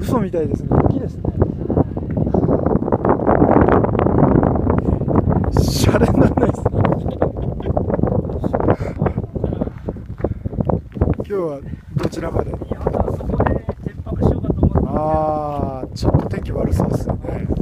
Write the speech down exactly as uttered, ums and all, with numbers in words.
ソみたいですね。木ですね。シャレにならないですね。今日はどちらまで？ああ、ちょっと天気悪そうですよね。